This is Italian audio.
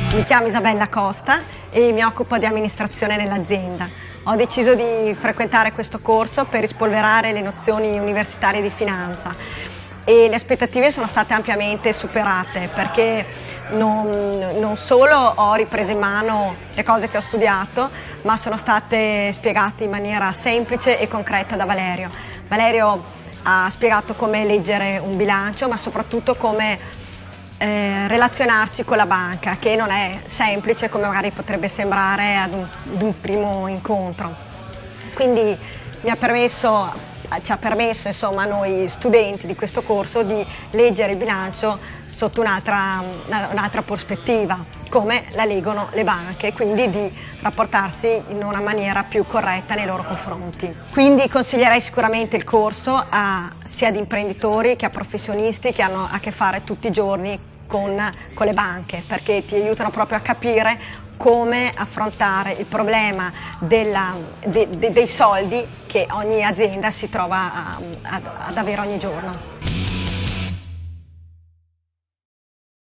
Mi chiamo Isabella Costa e mi occupo di amministrazione nell'azienda. Ho deciso di frequentare questo corso per rispolverare le nozioni universitarie di finanza e le aspettative sono state ampiamente superate, perché non solo ho ripreso in mano le cose che ho studiato, ma sono state spiegate in maniera semplice e concreta da Valerio. Valerio ha spiegato come leggere un bilancio, ma soprattutto come relazionarsi con la banca, che non è semplice come magari potrebbe sembrare ad un primo incontro. Quindi ci ha permesso insomma, a noi studenti di questo corso di leggere il bilancio sotto un'altra prospettiva, come la leggono le banche, quindi di rapportarsi in una maniera più corretta nei loro confronti. Quindi consiglierei sicuramente il corso sia ad imprenditori che a professionisti che hanno a che fare tutti i giorni con le banche, perché ti aiutano proprio a capire come affrontare il problema dei soldi che ogni azienda si trova ad avere ogni giorno.